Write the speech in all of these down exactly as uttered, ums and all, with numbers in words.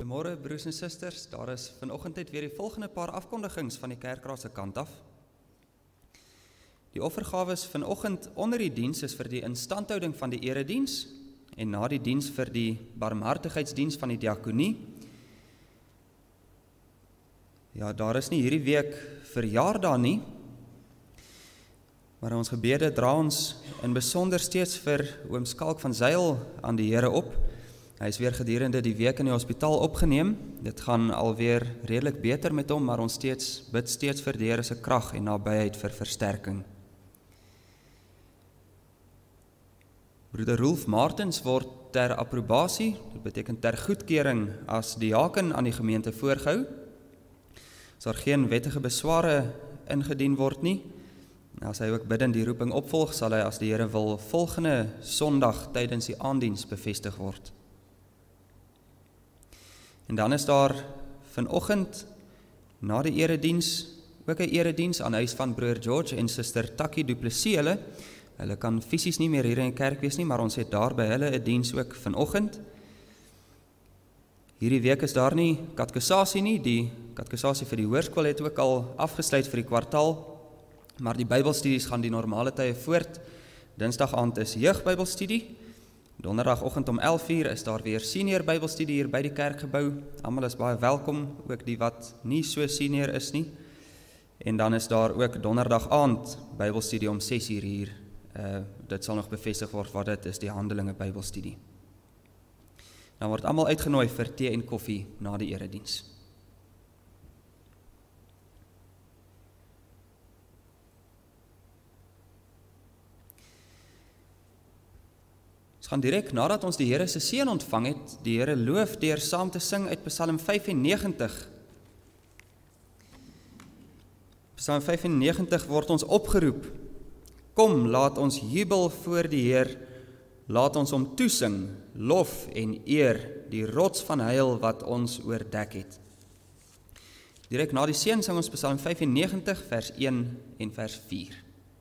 Goeiemôre broers en susters, daar is vanoggend net weer die volgende paar afkondigings van die kerkraad se kant af. Die offergawes vanoggend onder die diens is vir die instandhouding van die erediens en na die diens vir die barmhartigheidsdiens van die diakonie. Ja, daar is nie hierdie week verjaardag nie, maar ons gebede dra ons in besonder steeds vir oom Skalk van Zyl aan die Here op. Hy is weer gedurende die week in die hospitaal opgeneem. Dit gaan alweer redelik beter met hom, maar ons steeds bid steeds vir die Here se krag en nabyheid vir versterking. Broeder Rolf Martens word ter approbasie, dit beteken ter goedkeuring as diaken aan die gemeente voorgehou. As daar geen wettige besware ingedien word nie, as hy ook bidend die roeping opvolg, sal hy as die Here wil volgende Sondag tydens die aanddiens bevestig word. En dan is daar vanoggend na die erediens ook 'n erediens aan huis van broer George en suster Takkie Du Plessis. Hulle, hulle kan fisies nie meer hier in die kerk wees nie, maar ons het daar by hulle 'n diens ook vanoggend. Hierdie week is daar nie katekisasie nie, die katekisasie vir die hoërskool het ook al afgesluit vir die kwartaal, maar die Bybelstudies gaan die normale tye voort. Dinsdag aand is jeugbybelstudie. Donderdagoggend om elf uur is daar weer senior Bybelstudie hier by die kerkgebou. Almal is baie welkom, ook die wat nie so senior is nie. En dan is daar ook donderdag aand Bybelstudie om ses uur hier. Uh, dit sal nog bevestig word wat dit is, die Handelinge Bybelstudie. Dan word almal uitgenooi vir tee en koffie na die erediens. Ons gaan direk nadat ons die Here se seën ontvang het, die Here loof deur saam te sing uit Psalm vyfennegentig. Psalm vyfennegentig word ons opgeroep. Kom, laat ons jubel voor die Heer, laat ons hom toesing, lof en eer, die rots van heil wat ons oordek het. Direk na die seën sing ons Psalm vyfennegentig vers een en vers vier.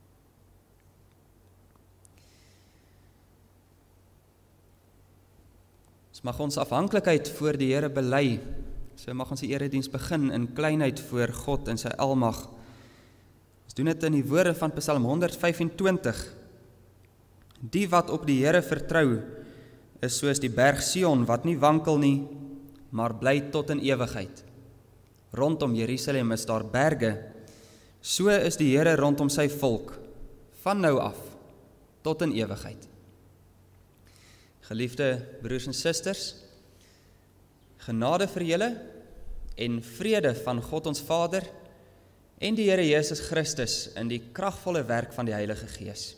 Mag ons afhanklikheid voor die Here bely. So mag ons die erediens begin in kleinheid voor God en sy almag. Ons doen dit in die woorde van Psalm honderd vyfentwintig. Die wat op die Here vertrou, is soos die berg Sion wat nie wankel nie, maar bly tot in ewigheid. Rondom Jerusalem is daar berge. So is die Here rondom sy volk, van nou af tot in ewigheid. Geliefde broers en susters, genade vir julle en vrede van God ons Vader en die Here Jesus Christus in die kragvolle werk van die Heilige Gees.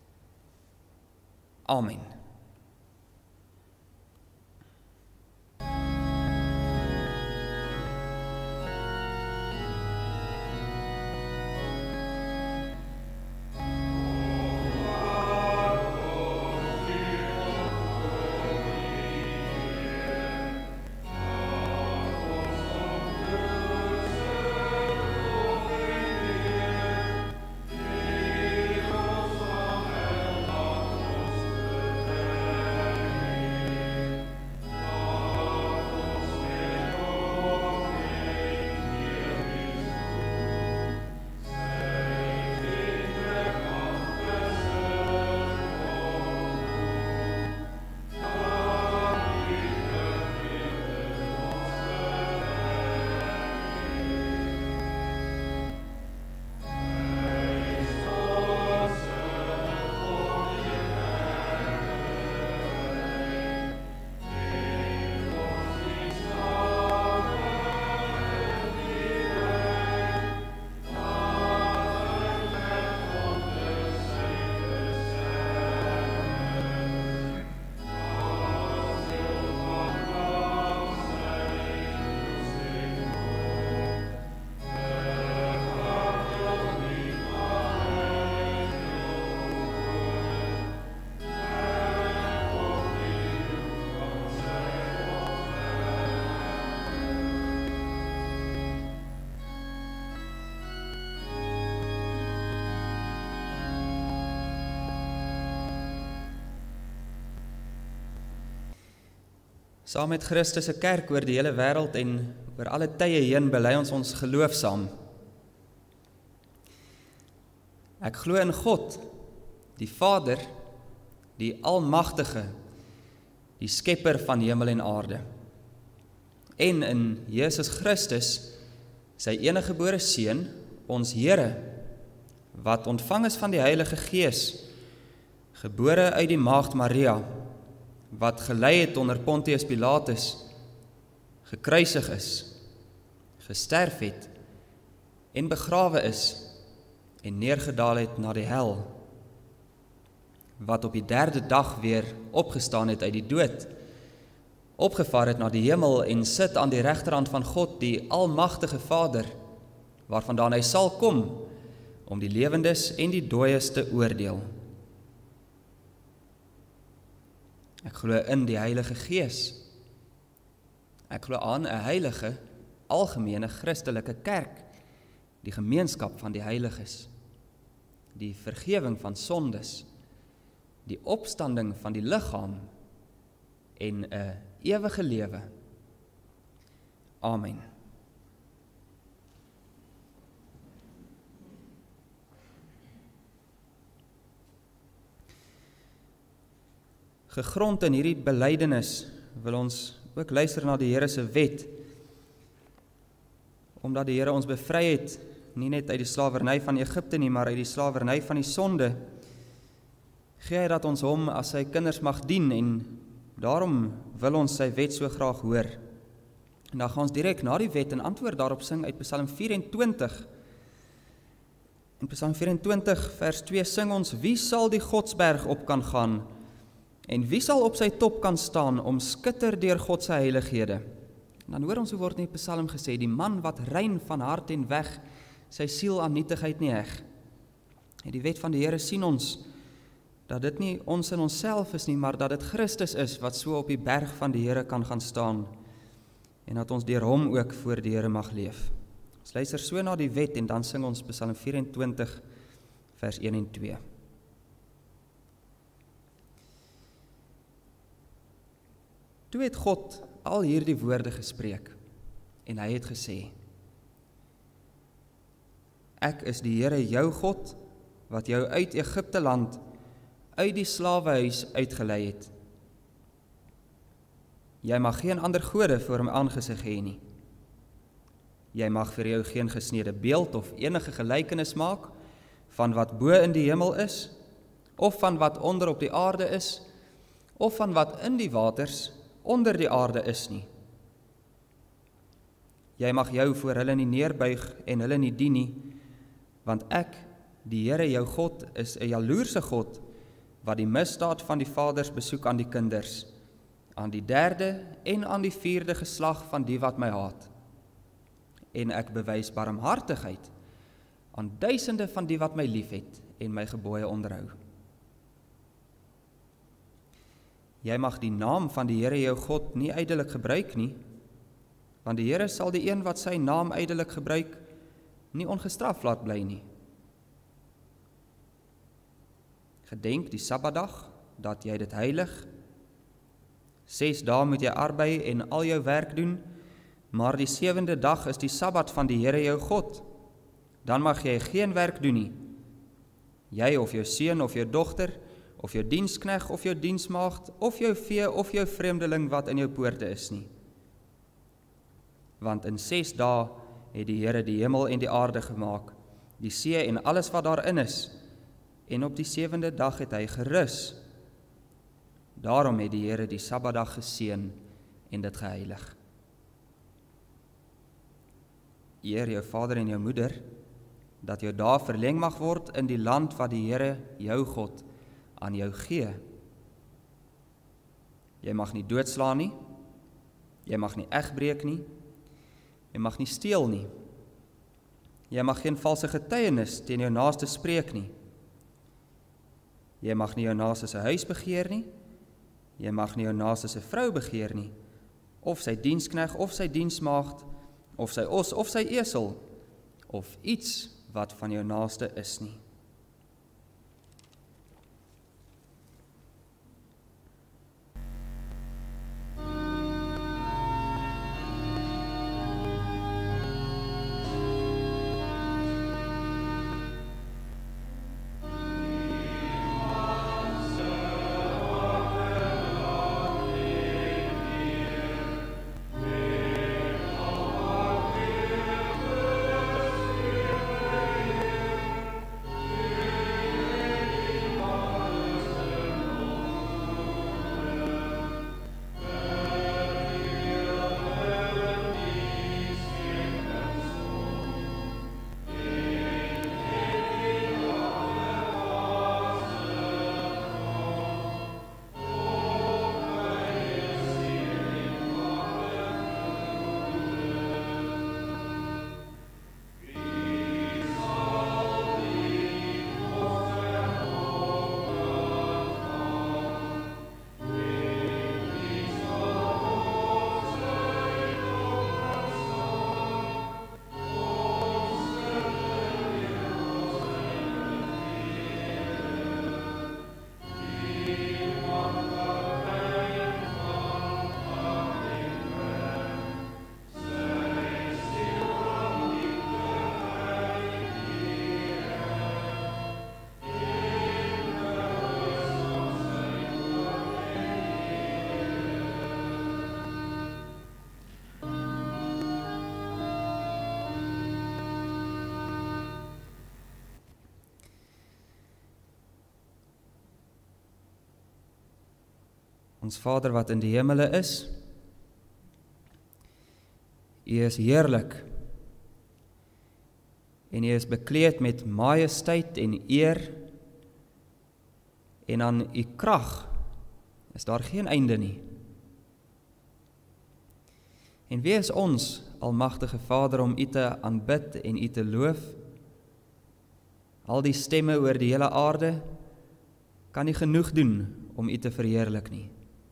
Amen. Saam met Christus se kerk oor die hele wêreld en oor alle tye heen bely ons ons geloof saam. Ek glo in God, die Vader, die Almagtige, die Skepper van hemel en aarde. En in Jesus Christus, sy eniggebore Seun, ons Here, wat ontvang is van die Heilige Gees, gebore uit die maagd Maria, wat gelei het onder Pontius Pilatus, gekruisig is, gesterf het, en begrawe is, en neergedaal het na die hel, wat op die derde dag weer opgestaan het uit die dood, opgevaar het na die hemel en sit aan die regterhand van God, die Almagtige Vader, waarvandaan hy sal kom, om die lewendes en die dooies te oordeel. Ek glo in die Heilige Gees. Ek glo aan 'n heilige, algemene Christelike kerk, die gemeenskap van die heiliges, die vergewing van sondes, die opstanding van die liggaam en 'n ewige lewe. Amen. Gegrond in hierdie belydenis wil ons ook luister na die Here se wet, omdat die Here ons bevry het, nie net uit die slawerny van Egipte nie, maar uit die slawerny van die sonde, gee hy dat ons hom as sy kinders mag dien, en daarom wil ons sy wet so graag hoor. En dan gaan ons direk na die wet en antwoord daarop sing uit Psalm vyf-en-twintig. In Psalm vyf-en-twintig vers twee sing ons, wie sal die Godsberg op kan gaan, en wie sal op sy top kan staan, om skitter deur God se heilighede? En dan hoor ons hoe word in die Psalm gesê, die man wat rein van hart en weg, sy siel aan nietigheid nie heg. En die wet van die Here sien ons, dat dit nie ons in onsself is nie, maar dat dit Christus is, wat so op die berg van die Here kan gaan staan, en dat ons deur hom ook voor die Here mag leef. Ons luister so na die wet, en dan sing ons Psalm vyf-en-twintig vers een en twee. Toe het God al hierdie woorde gespreek, en hy het gesê, ek is die Here jou God, wat jou uit Egipte land, uit die slawehuis uitgelei het. Jy mag geen ander gode voor my aangesig hê nie. Jy mag vir jou geen gesneede beeld of enige gelykenis maak, van wat bo in die hemel is, of van wat onder op die aarde is, of van wat in die waters onder die aarde is nie. Jy mag jou voor hulle nie neerbuig en hulle nie dien nie, want ek, die Here jou God, is 'n jaloerse God, wat die misdaad van die vaders besoek aan die kinders, aan die derde en aan die vierde geslag van die wat my haat. En ek bewys barmhartigheid aan duisende van die wat my liefhet en my gebooie onderhou. Jy mag die naam van die Here jou God nie ydelik gebruik nie, want die Here sal die een wat sy naam ydelik gebruik, nie ongestraf laat bly nie. Gedenk die Sabbatdag, dat jy dit heilig. Ses dae moet jy arbei en al jou werk doen, maar die sewende dag is die Sabbat van die Here jou God. Dan mag jy geen werk doen nie. Jy of jou seun of jou dogter, of jou dienskneg of jou diensmaagd, of jou vee of jou vreemdeling wat in jou poorte is nie. Want in ses dae het die Here die hemel en die aarde gemaak, die see en alles wat daarin is, en op die sewende dag het hy gerus. Daarom het die Here die Sabbatdag geseën en dit geheilig. Eer jou vader en jou moeder, dat jou dae verleng mag word in die land wat die Here jou God aan jou gee. Jy mag nie doodslaan nie, jy mag nie egbreek nie, jy mag nie steel nie, jy mag geen valse getuienis teen jou naaste spreek nie, jy mag nie jou naaste se huis begeer nie, jy mag nie jou naaste se vrou begeer nie, of sy dienskneg, of sy diensmaagd, of sy os, of sy esel, of iets wat van jou naaste is nie. Ons Vader wat in die hemele is, U is heerlik, en U is bekleed met majesteit en eer, en aan U krag is daar geen einde nie. En wie is ons, almagtige Vader, om U te aanbid en U te loof? Al die stemme oor die hele aarde kan nie genoeg doen om U te verheerlik nie.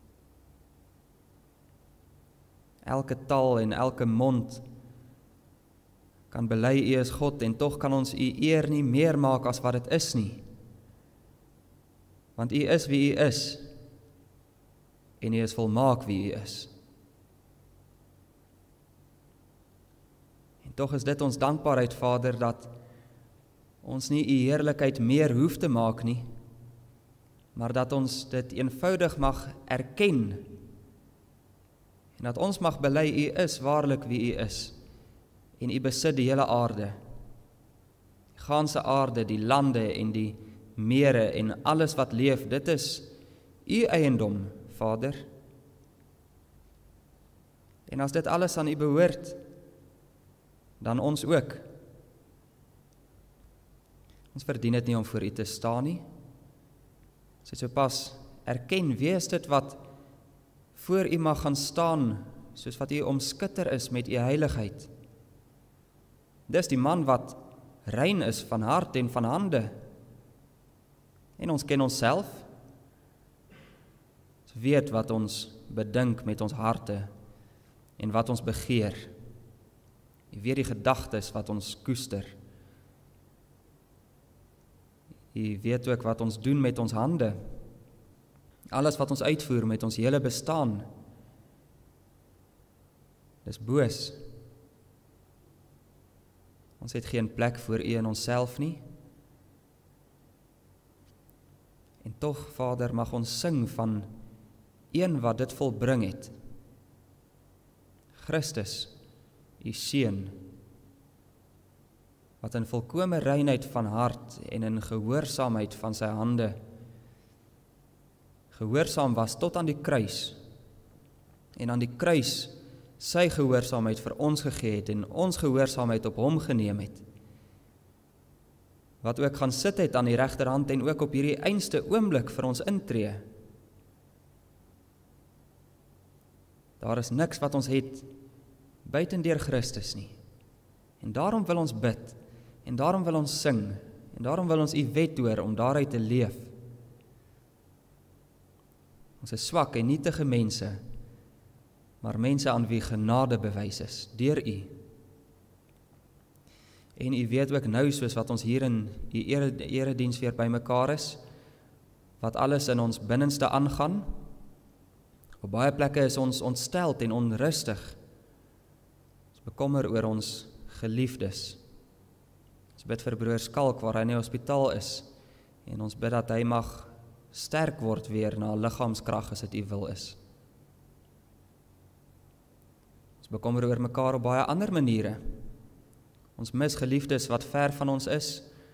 Elke taal en elke mond kan bely U is God, en tog kan ons U eer nie meer maak as wat dit is nie. Want U is wie U is, en U is volmaak wie U is. En tog is dit ons dankbaarheid, Vader, dat ons nie U heerlikheid meer hoef te maak nie, maar dat ons dit eenvoudig mag erken, en dat ons mag bely U is waarlik wie U is, en U besit die hele aarde, die ganse aarde, die lande en die mere en alles wat leef, dit is U eiendom, Vader. En as dit alles aan U behoort, dan ons ook. Ons verdien dit nie om voor U te staan nie. Ons het sopas erken, wie is dit wat voor U mag gaan staan, soos wat U omskitter is met U heiligheid. Dis die man wat rein is van hart en van hande. En ons ken onsself. Ons weet wat ons bedink met ons harte en wat ons begeer. U weet die gedagtes wat ons koester. U weet ook wat ons doen met ons hande. Alles wat ons uitvoer met ons hele bestaan. Dis boos. Ons het geen plek vir U in onsself nie. En tog, Vader, mag ons sing van een wat dit volbring het. Christus, U Seun, wat in volkome reinheid van hart en in gehoorsaamheid van sy hande gehoorsaam was tot aan die kruis, en aan die kruis sy gehoorsaamheid vir ons gegee het, en ons gehoorsaamheid op hom geneem het, wat ook gaan sit het aan die regterhand, en ook op hierdie einste oomblik vir ons intree. Daar is niks wat ons het buiten deur Christus nie, en daarom wil ons bid, en daarom wil ons sing, en daarom wil ons U wet hoor om daaruit te leef. Ons is swak en nietige mense, maar mense aan wie genade bewys is, deur U. En U weet ook nou, soos wat ons hier in U ere, erediens weer by mekaar is, wat alles in ons binnenste aangaan. Op baie plekke is ons ontsteld en onrustig. Ons bekommer oor ons geliefdes. Ons bid vir broer Skalk waar hy in die hospitaal is, en ons bid dat hy mag sterk word weer na liggaamskrag as dit U wil is. Ons bekommer oor mekaar op baie ander maniere. Ons mis geliefdes wat ver van ons is.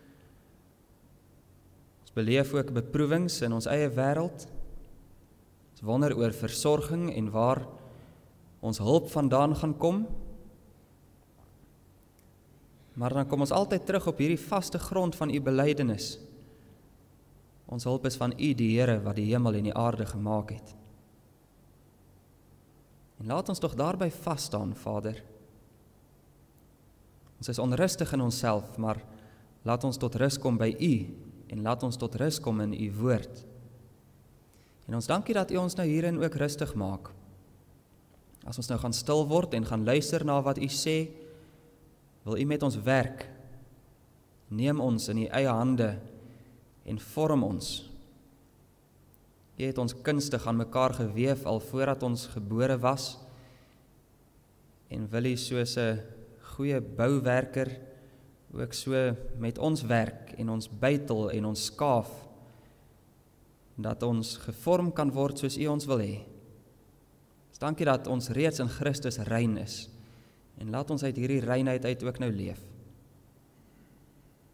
Ons beleef ook beproewings in ons eie wêreld. Ons wonder oor versorging en waar ons hulp vandaan gaan kom. Maar dan kom ons altyd terug op hierdie vaste grond van U belydenis. Ons hulp is van U, die Here, wat die hemel en die aarde gemaak het. En laat ons tog daarby vas staan, Vader. Ons is onrustig in onsself, maar laat ons tot rus kom by U, en laat ons tot rus kom in U woord. En ons dankie dat U ons nou hierin ook rustig maak. As ons nou gaan stil word en gaan luister na wat U sê, wil U met ons werk. Neem ons in U eie hande en vorm ons. U het ons kunstig aan mekaar geweef al voordat ons gebore was, en wil U soos 'n goeie bouwerker ook so met ons werk en ons bytel en ons skaaf, dat ons gevorm kan word soos U ons wil hê. Dankie dat ons reeds in Christus rein is, en laat ons uit hierdie reinheid uit ook nou leef.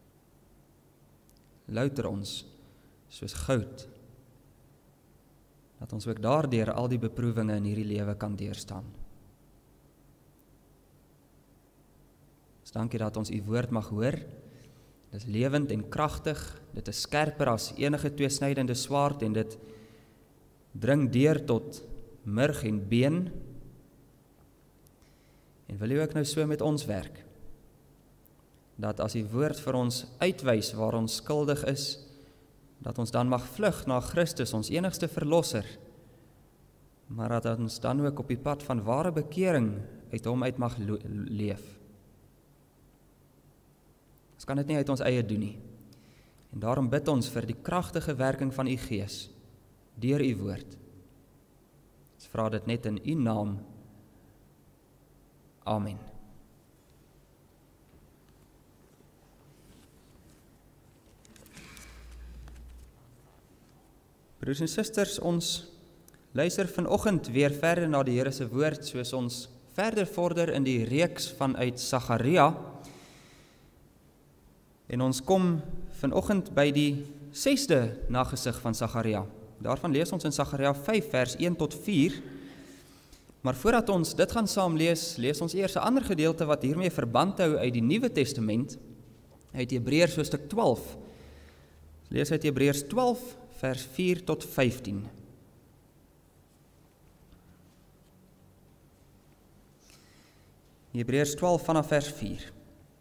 Louter ons soos goud, dat ons ook daardeur al die beproewinge in hierdie lewe kan deurstaan. Dus dankie dat ons u woord mag hoor. Dit is lewend en kragtig, dit is skerper as enige tweesnydende swaard en dit dring deur tot murg en been. En wil u ook nou so met ons werk, dat as die woord vir ons uitwys waar ons skuldig is, dat ons dan mag vlug na Christus, ons enigste verlosser, maar dat ons dan ook op die pad van ware bekering uit hom uit mag leef. Ons kan dit nie uit ons eie doen nie. En daarom bid ons vir die kragtige werking van u Gees, deur u woord. Ons vra dit net in u naam. Amen. Broers en susters, ons luister vanoggend weer verder na die Here se woord, soos ons verder vorder in die reeks vanuit Sagaria. En ons kom vanoggend by die sesde nagesig van Sagaria. Daarvan lees ons in Sagaria vyf vers een tot vier. Maar voordat ons dit gaan saam lees, lees ons eers 'n ander gedeelte wat hiermee verband hou uit die Nuwe Testament, uit Hebreërs hoofstuk twaalf. Lees uit Hebreërs twaalf vers vier tot vyftien. Hebreërs twaalf vanaf vers vier.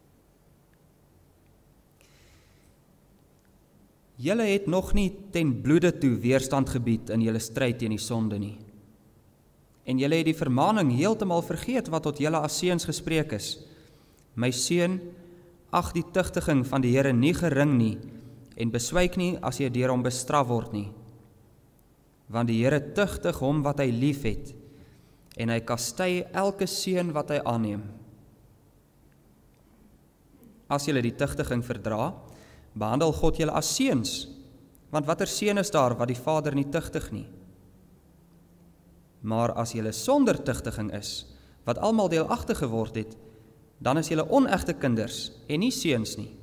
Julle het nog nie ten bloede toe weerstand gebied in julle stryd teen die sonde nie. En julle het die vermaning heeltemal vergeet wat tot julle as seuns gespreek is. My seun, ag die tugtiging van die Here nie gering nie, en beswyk nie as jy deur hom bestraf word nie. Want die Here tugtig hom wat hy lief het, en hy kastei elke seun wat hy aanneem. As julle die tugtiging verdra, behandel God julle as seuns, want watter seun is daar wat die Vader nie tugtig nie? Maar as julle sonder tugtiging is, wat almal deelagtig geword het, dan is julle onegte kinders en nie seuns nie.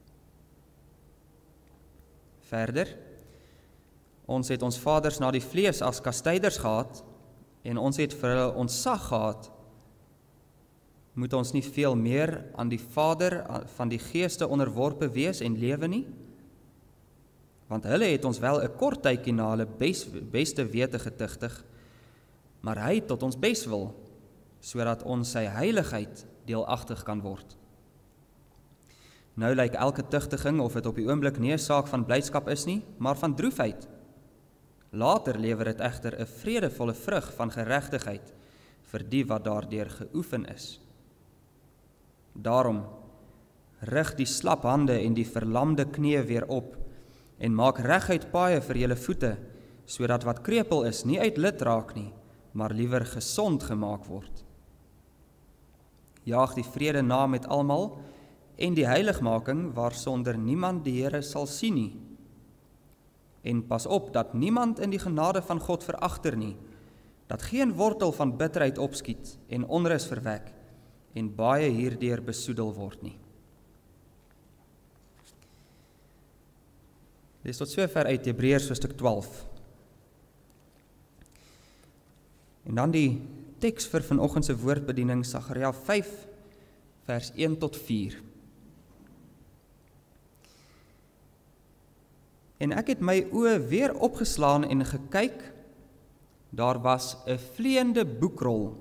Verder, ons het ons vaders na die vlees as kastyders gehad, en ons het vir hulle ontzag gehad, moet ons nie veel meer aan die Vader van die geeste onderworpe wees en lewe nie? Want hulle het ons wel 'n kort tydjie na hulle bes, beste wete getugtig, maar hy tot ons bes wil, sodat ons sy heiligheid deelagtig kan word. Nou lyk elke tugtiging of dit op die oomblik nie 'n saak van blydskap is nie, maar van droefheid. Later lewer dit egter 'n vredevolle vrug van geregtigheid vir die wat daardeur geoefen is. Daarom rig die slap hande en die verlamde knieë weer op en maak reguit paaie vir julle voete, sodat wat krepeel is nie uit lid raak nie, maar liewer gesond gemaak word. Jaag die vrede na met almal en die heiligmaking waarsonder niemand die Here sal sien nie. En pas op dat niemand in die genade van God veragter nie, dat geen wortel van bitterheid opskiet en onrus verwek en baie hierdeur besoedel word nie. Dis tot sover uit Hebreërs hoofstuk twaalf. En dan die teks vir vanoggend se woordbediening, Sagaria vyf vers een tot vier. En ek het my oë weer opgeslaan en gekyk, daar was 'n vleiende boekrol.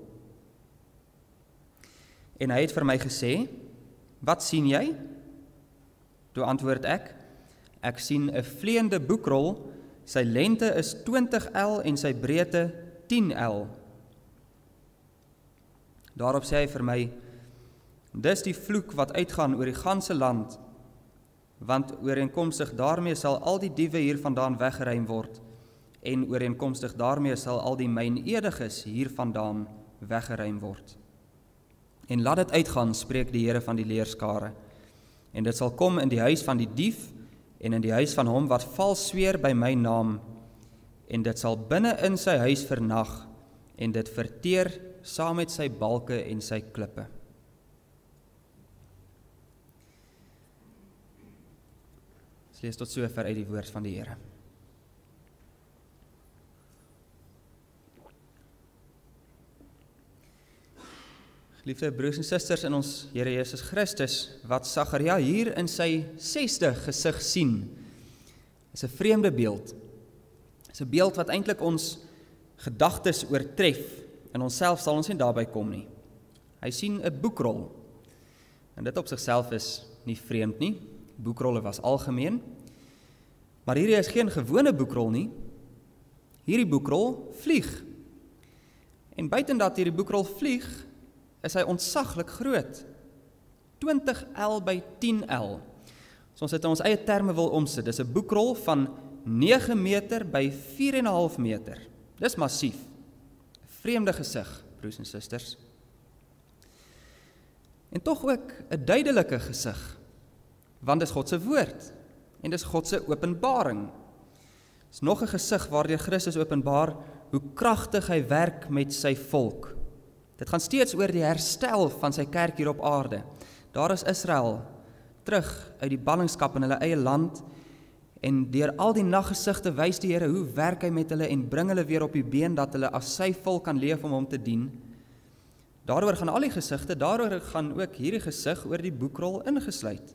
En hy het vir my gesê, wat sien jy? Toe antwoord ek, ek sien 'n vleiende boekrol, sy lengte is twintig el en sy breedte tien el. Daarop sê hy vir my, dis die vloek wat uitgaan oor die ganse land, want ooreenkomstig daarmee sal al die diewe hiervandaan weggeruim word, en ooreenkomstig daarmee sal al die mynediges hiervandaan weggeruim word. En laat dit uitgaan, spreek die Here van die leerskare, en dit sal kom in die huis van die dief, en in die huis van hom wat vals sweer by my naam, en dit sal binne in sy huis vernag, en dit verteer saam met sy balke en sy klippe. Ons lees tot sover uit die woord van die Here. Geliefde broers en susters in ons Here Jesus Christus, wat Sagaria hier in sy sesde gesig sien, is 'n vreemde beeld. Is 'n beeld wat eintlik ons gedagtes oortref, en onsself sal ons nie daarby kom nie. Hy sien 'n boekrol, en dit op sigself is nie vreemd nie, boekrolle was algemeen, maar hierdie is geen gewone boekrol nie, hierdie boekrol vlieg, en buiten dat hierdie boekrol vlieg, is hy ontsaglik groot, twintig L by tien L, so ons het in ons eie terme wil omsit, dis 'n boekrol van nege meter by vier en 'n half meter, dis massief, vreemde gesig, broers en susters, en tog ook 'n duidelike gesig, want dis God se woord, en dis God se openbaring. Dis nog 'n gesig waardeur Christus openbaar hoe kragtig hy werk met sy volk. Dit gaan steeds oor die herstel van sy kerk hier op aarde. Daar is Israel terug uit die ballingskap in hulle eie land, en deur al die naggesigte wys die Here hoe werk hy met hulle en bring hulle weer op die been, dat hulle as sy volk kan leef om hom te dien. Daaroor gaan al die gesigte, daaroor gaan ook hierdie gesig oor die boekrol ingesluit.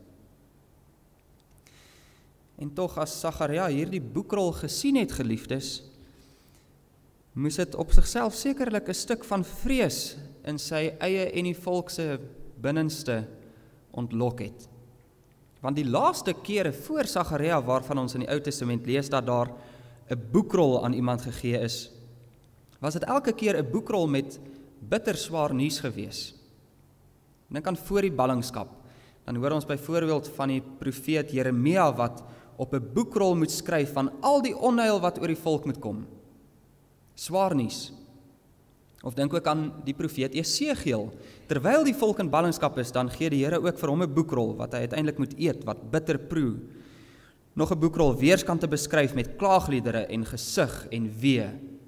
En tog as Sagaria hierdie boekrol gesien het, geliefdes, moes dit op sigself sekerlik 'n stuk van vrees in sy eie en die volk se binneste ontlok het. Want die laaste kere voor Sagaria waarvan ons in die Ou Testament lees dat daar 'n boekrol aan iemand gegee is, was dit elke keer 'n boekrol met bitter swaar nuus gewees. Dink aan voor die ballingskap, dan hoor ons byvoorbeeld van die profeet Jeremia wat op 'n boekrol moet skryf van al die onheil wat oor die volk moet kom. Swaar nuus. Of dink ook aan die profeet Esegiel. Terwyl die volk in ballingskap is, dan gee die Here ook vir hom 'n boekrol wat hy uiteindelik moet eet, wat bitter proe. Nog 'n boekrol weerskante beskryf met klaagliedere en gesig en wee.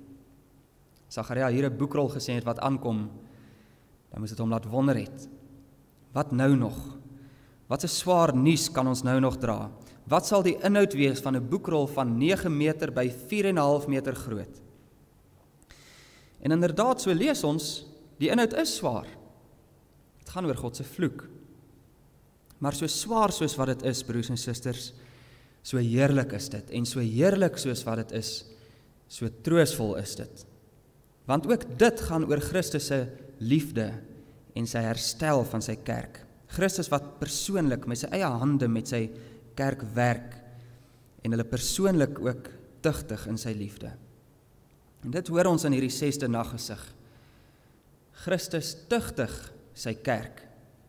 Sagaria hier 'n boekrol gesê het wat aankom, dan moes dit hom laat wonder het. Wat nou nog? Wat 'n swaar nuus kan ons nou nog dra? Wat sal die inhoud wees van 'n boekrol van nege meter by vier en 'n half meter groot? En inderdaad, so lees ons, die inhoud is swaar. Het gaan oor God se vloek. Maar so swaar soos wat dit is, broers en susters, so heerlik is dit, en so heerlik soos wat dit is, so troosvol is dit. Want ook dit gaan oor Christus se liefde en sy herstel van sy kerk. Christus wat persoonlik met sy eie hande met sy kerk werk, en hulle persoonlik ook tugtig in sy liefde. En dit hoor ons in hierdie sesde naggesig. Christus tugtig sy kerk.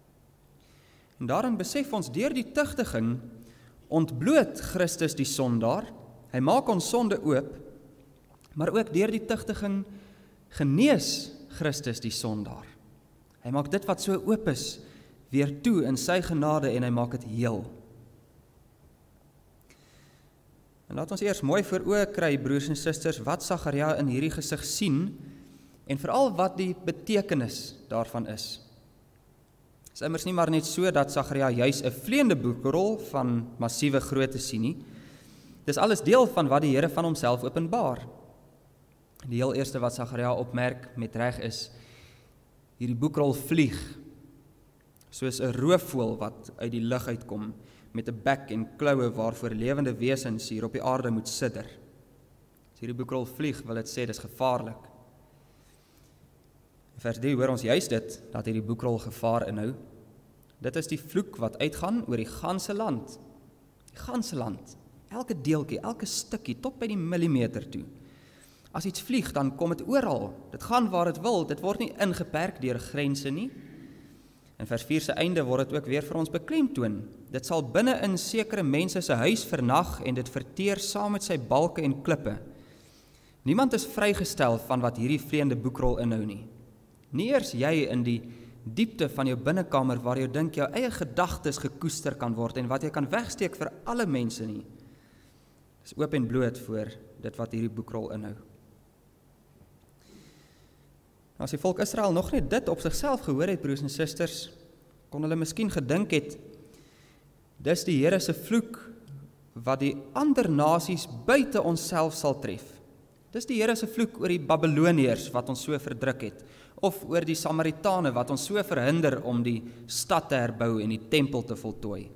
En daarin besef ons, deur die tugtiging ontbloot Christus die sondaar, hy maak ons sonde oop, maar ook deur die tugtiging genees Christus die sondaar. Hy maak dit wat so oop is, weer toe in sy genade en hy maak dit heel. En laat ons eers mooi voor oë kry, broers en susters, wat Sagaria in hierdie gesig sien, en veral wat die betekenis daarvan is. Dit is immers nie maar net so dat Sagaria juis 'n vleiende boekrol van massiewe grootte sien nie. Dis alles deel van wat die Here van homself openbaar. Die heel eerste wat Sagaria opmerk met reg is, hierdie boekrol vlieg, soos 'n roofvoël wat uit die lug uitkom, met 'n bek en kloue waarvoor lewende wesens hier op die aarde moet sidder. As hierdie boekrol vlieg, wil dit sê, dis gevaarlik. In vers drie hoor ons juist dit, dat hierdie boekrol gevaar inhou. Dit is die vloek wat uitgaan oor die ganse land. Die ganse land, elke deeltjie, elke stukkie, tot by die millimeter toe. As iets vlieg, dan kom dit oral. Dit gaan waar dit wil, dit word nie ingeperk deur grense nie. In vers vier se einde word dit ook weer vir ons beklemtoon. Dit sal binne in sekere mense se huis vernag en dit verteer saam met sy balke en klippe. Niemand is vrygestel van wat hierdie vreemde boekrol inhou nie. Nie eers jy in die diepte van jou binnekamer waar jy dink jou eie gedagtes gekoester kan word en wat jy kan wegsteek vir alle mense nie. Dis oop en bloot voor dit wat hierdie boekrol inhou. As die volk Israel nog net dit op sigself gehoor het, broers en susters, kon hulle miskien gedink het, dis die Here se vloek wat die ander nasies buite onsself sal tref. Dis die Here se vloek oor die Babiloniërs wat ons so verdruk het. of oor die Samaritane wat ons so verhinder om die stad te herbou en die tempel te voltooi.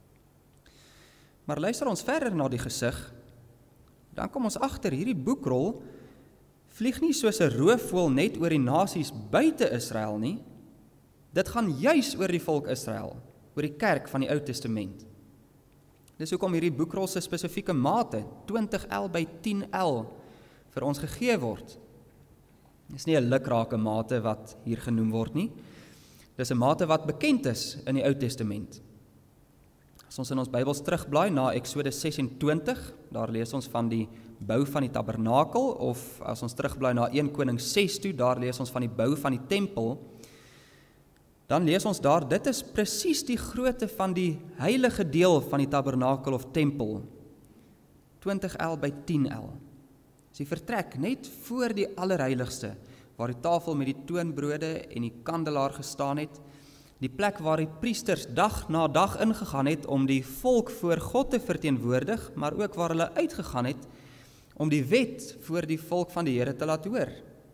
Maar luister ons verder na die gesig, dan kom ons agter hierdie boekrol vlieg nie soos 'n roofvoël net oor die nasies buite Israel nie. Dit gaan juis oor die volk Israel, oor die kerk van die Ou Testament. Dis hoekom hierdie boekrol se spesifieke mate, twintig L by tien L, vir ons gegee word. Dis nie 'n lukrake mate wat hier genoem word nie. Dis 'n mate wat bekend is in die Ou Testament. As ons in ons Bybels terugblaai na Eksodus ses en twintig, daar lees ons van die bou van die tabernakel, of as ons terugblaai na Eerste Konings ses toe, daar lees ons van die bou van die tempel, dan lees ons daar, dit is presies die grootte van die heilige deel van die tabernakel of tempel, twintig L by tien L. Sy vertrek net voor die allerheiligste, waar die tafel met die toonbrode en die kandelaar gestaan het, die plek waar die priesters dag na dag ingegaan het om die volk voor God te verteenwoordig, maar ook waar hulle uitgegaan het om die wet voor die volk van die Here te laat hoor.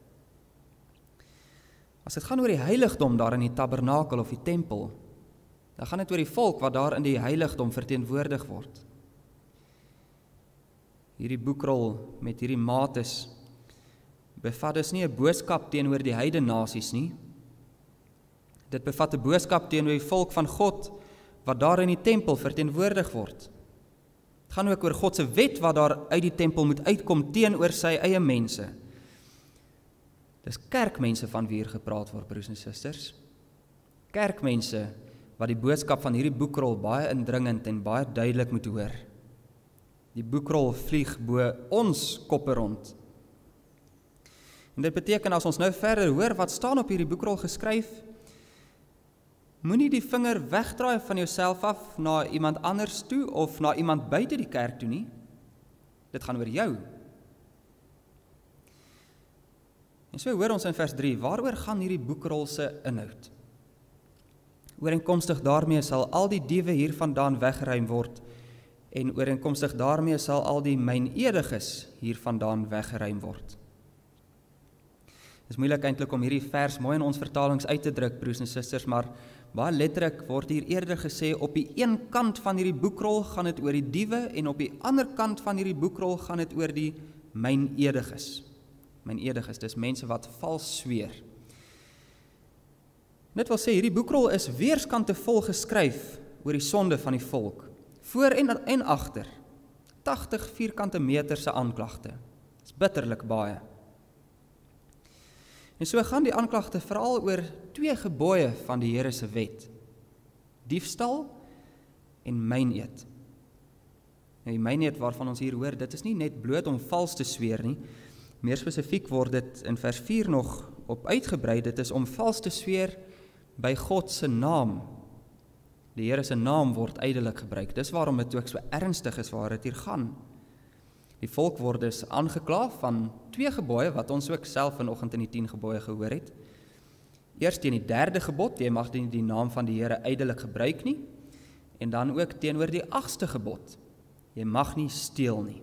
As dit gaan oor die heiligdom daar in die tabernakel of die tempel, dan gaan dit oor die volk wat daar in die heiligdom verteenwoordig word. Hierdie boekrol met hierdie mates bevat dus nie 'n boodskap teenoor die heidene nasies nie. Dit bevat 'n boodskap teenoor die volk van God wat daar in die tempel verteenwoordig word. Dit gaan ook oor God se wet wat daar uit die tempel moet uitkom teenoor sy eie mense. Dis kerkmense van wie hier gepraat word, broers en susters. Kerkmense wat die boodskap van hierdie boekrol baie indringend en baie duidelik moet hoor. Die boekrol vlieg bo ons koppe rond. En dit beteken as ons nou verder hoor wat staan op hierdie boekrol geskryf, moenie die vinger wegdraai van jouself af na iemand anders toe of na iemand buite die kerk toe nie. Dit gaan oor jou. En so hoor ons in vers drie, waaroor gaan hierdie boekrol se inhoud? Ooreenkomstig daarmee sal al die diewe hiervandaan weggeruim word, en ooreenkomstig daarmee sal al die mynediges hiervandaan weggeruim word. Het is moeilik eintlik om hierdie vers mooi in ons vertalings uit te druk, broers en susters, maar baie letterlik word hier eerder gesê, op die een kant van hierdie boekrol gaan dit oor die diewe, en op die ander kant van hierdie boekrol gaan dit oor die mynediges. Mynediges, dis mense wat vals sweer. Dit wil sê, hierdie boekrol is weerskante vol geskryf oor die sonde van die volk, voor en, en agter, tagtig vierkante meter se aanklagte. Dis bitterlik baie. En so gaan die aanklagte veral oor twee gebooie van die Here se wet, diefstal en myneed. Nou, die myneed waarvan ons hier hoor, dit is nie net bloot om vals te sweer nie, meer spesifiek word dit in vers vier nog op uitgebrei, dit is om vals te sweer by God se naam. Die Here se naam word ydelik gebruik, dis waarom dit ook so ernstig is waar dit hier gaan. Die volk word dus aangekla van twee gebooie, wat ons ook self vanoggend in die tien gebooie gehoor het. Eerst teen die derde gebod, jy mag nie die naam van die Here ydelik gebruik nie, en dan ook teenoor die agste gebod, jy mag nie steel nie.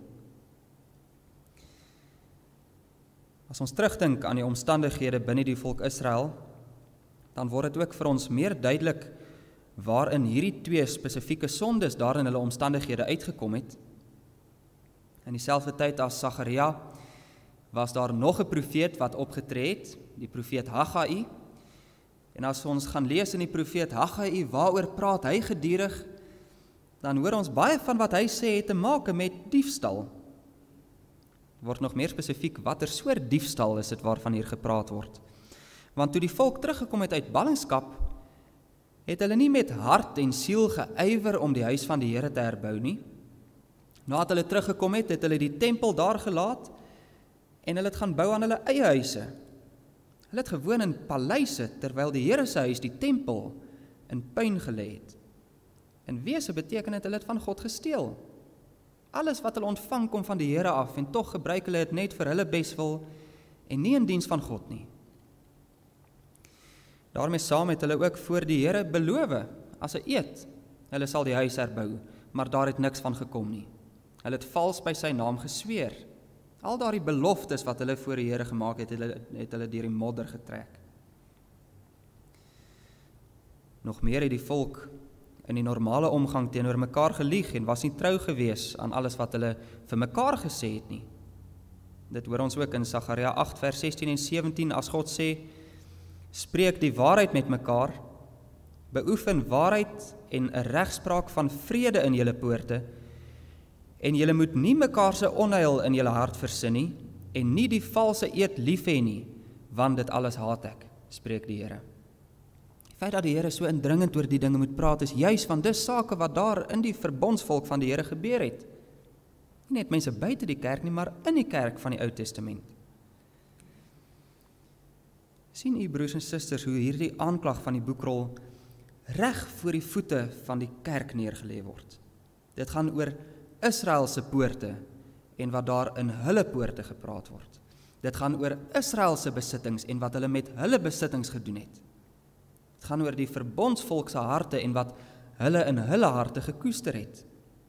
As ons terugdink aan die omstandighede binne die volk Israel, dan word dit ook vir ons meer duidelik waarin hierdie twee spesifieke sondes daar in hulle omstandighede uitgekom het. In dieselfde tyd as Sagaria was daar nog 'n profeet wat opgetree het, die profeet Haggai. En as ons gaan lees in die profeet Haggai, waaroor praat hy gedurig, dan hoor ons baie van wat hy sê het te maak met diefstal. Word nog meer spesifiek, watter soort diefstal is dit waarvan hier gepraat word. Want toe die volk teruggekom het uit ballingskap, het hulle nie met hart en siel geywer om die huis van die Here te herbou nie. Nadat hulle teruggekom het, het hulle die tempel daar gelaat, en hulle het gaan bou aan hulle eie huise. Hulle het gewoon in paleise, terwyl die Here se huis, die tempel, in puin gelê het. In wese beteken het hulle het van God gesteel. Alles wat hulle ontvang kom van die Here af, en tog gebruik hulle dit net vir hulle beswil, en nie in diens van God nie. Daarmee saam het hulle ook voor die Here beloof, as 'n eed, hulle sal die huis herbou, maar daar het niks van gekom nie. Hulle het vals by sy naam gesweer. Al daardie beloftes wat hulle voor die Here gemaak het, het hulle, het hulle deur die modder getrek. Nog meer het die volk in die normale omgang teenoor mekaar gelieg en was nie trou gewees aan alles wat hulle vir mekaar gesê het nie. Dit hoor ons ook in Sagaria agt vers sestien en sewentien as God sê, spreek die waarheid met mekaar, beoefen waarheid en 'n regspraak van vrede in julle poorte, en julle moet nie mekaar se onheil in julle hart versin nie, en nie die valse eed lief hê nie, want dit alles haat ek, spreek die Here. Die feit dat die Here so indringend oor die dinge moet praat, is juis van dis sake wat daar in die verbondsvolk van die Here gebeur het. Nie net mense buite die kerk nie, maar in die kerk van die Ou Testament. Sien u, broers en susters, hoe hierdie aanklag van die boekrol reg voor die voete van die kerk neergelê word. Dit gaan oor Israel se poorte en wat daar in hulle poorte gepraat word. Dit gaan oor Israel se besittings en wat hulle met hulle besittings gedoen het. Dit gaan oor die verbondsvolk se harte en wat hulle in hulle harte gekoester het.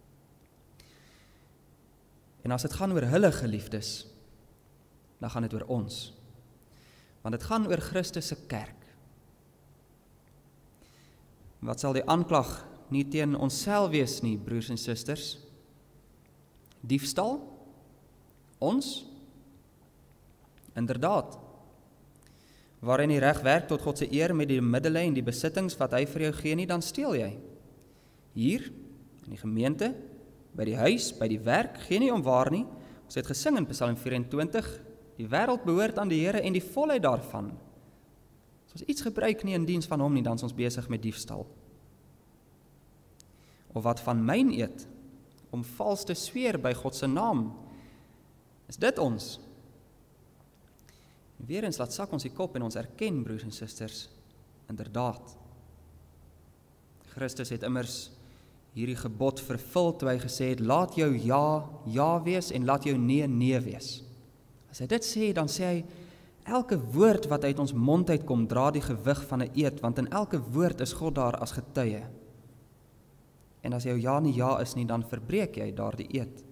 En as dit gaan oor hulle geliefdes, dan gaan dit oor ons. Want dit gaan oor Christus se kerk. Wat sal die aanklag nie teen onsself wees nie, broers en susters? Diefstal? Ons? Inderdaad. Waarin jy reg werk tot God se eer met die middele en die besittings wat hy vir jou gee nie, dan steel jy. Hier, in die gemeente, by die huis, by die werk, gee nie om waar nie. Ons het gesing in Psalm vyf-en-twintig, die wêreld behoort aan die Here en die volheid daarvan. As ons iets gebruik nie in diens van hom nie, dan is ons besig met diefstal. Of wat van myn eet, om vals te sweer by God se naam, is dit ons. Weerens laat sak ons die kop en ons erken, broers en susters, inderdaad. Christus het immers hierdie gebod vervul toe hy gesê het, laat jou ja, ja wees en laat jou nee, nee wees. As hy dit sê, dan sê hy, elke woord wat uit ons mond uitkom, dra die gewig van 'n eed, want in elke woord is God daar as getuie. En as jou ja nie ja is nie, dan verbreek jy daardie eed.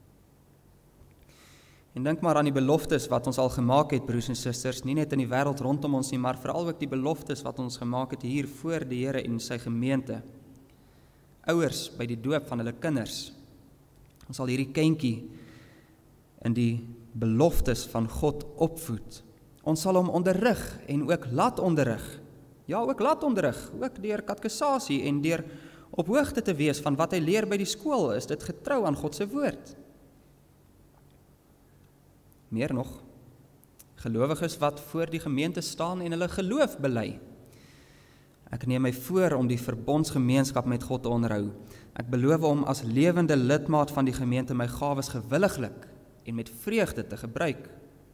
En dink maar aan die beloftes wat ons al gemaak het, broers en susters, nie net in die wêreld rondom ons nie, maar veral ook die beloftes wat ons gemaak het hier voor die Here en sy gemeente. Ouers by die doop van hulle kinders. Ons sal hierdie kindjie in die beloftes van God opvoed. Ons sal hom onderrig en ook laat onderrig. Ja, ook laat onderrig, ook deur katekisasie en deur op hoogte te wees van wat hy leer by die skool, is dit getrou aan God se woord. Meer nog, gelowiges wat voor die gemeente staan en hulle geloof bely. Ek neem my voor om die verbondsgemeenskap met God te onderhou. Ek beloof om as lewende lidmaat van die gemeente my gawes gewilliglik en met vreugde te gebruik.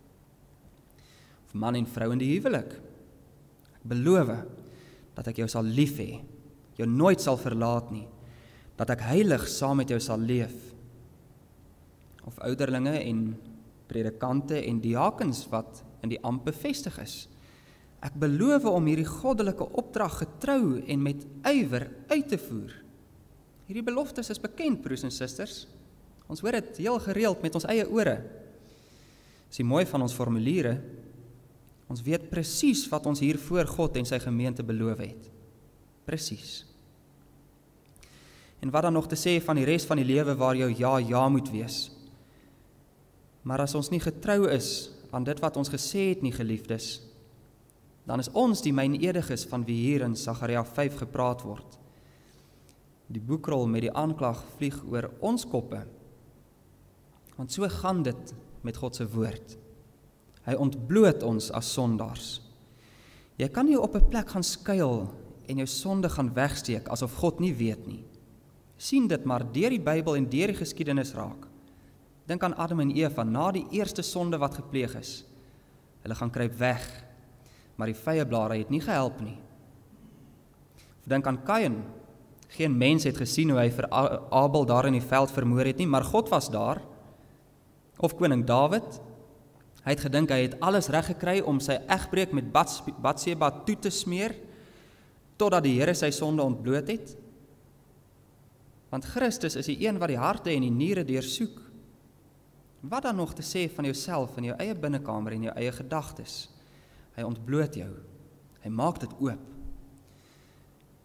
Of man en vrou in die huwelik. Ek beloof dat ek jou sal lief hê, jou nooit sal verlaat nie, dat ek heilig saam met jou sal leef. Of ouderlinge en predikante en diakens wat in die ampt bevestig is. Ek beloof om hierdie goddelike opdrag getrou en met ywer uit te voer. Hierdie beloftes is bekend, broers en susters. Ons hoor dit heel gereeld met ons eie ore. Dis mooi van ons formuliere. Ons weet presies wat ons hier voor God en sy gemeente beloof het. Presies. En wat dan nog te sê van die res van die lewe waar jou ja, ja moet wees. Maar as ons nie getrou is aan dit wat ons gesê het nie, geliefdes, dan is ons die meineediges van wie hier in Sagaria vyf gepraat word. Die boekrol met die aanklag vlieg oor ons koppe, want so gaan dit met God se woord. Hy ontbloot ons as sondaars. Jy kan nie op 'n plek gaan skuil en jou sonde gaan wegsteek asof God nie weet nie. Sien dit maar deur die Bybel en deur die geskiedenis raak. Dink aan Adam en Eva na die eerste sonde wat gepleeg is. Hulle gaan kruip weg, maar die vyeblare het nie gehelp nie. Of dink aan Kain. Geen mens het gesien hoe hy vir Abel daar in die veld vermoor het nie, maar God was daar. Of koning Dawid. Hy het gedink hy het alles reg gekry om sy egbreek met Batseba toe te smeer, totdat die Here sy sonde ontbloot het. Want Christus is die een wat die harte en die niere deursoek. Wat dan nog te sê van jouself in jou eie binnekamer en jou eie gedagtes? Hy ontbloot jou. Hy maak dit oop.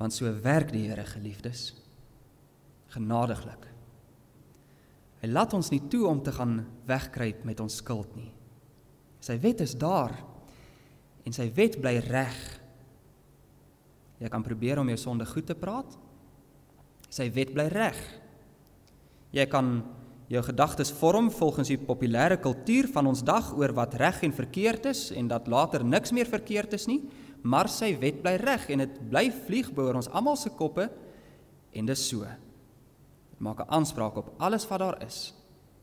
Want so werk die Here, geliefdes, genadiglik. Hy laat ons nie toe om te gaan wegkruip met ons skuld nie. Sy wet is daar, en sy wet bly reg. Jy kan probeer om jou sonde goed te praat, sy wet bly reg. Jy kan jou gedagtes vorm volgens die populêre kultuur van ons dag oor wat reg en verkeerd is, en dat later niks meer verkeerd is nie, maar sy wet bly reg, en het bly vlieg boor ons almal se koppe, en dis so. Het maak 'n aanspraak op alles wat daar is.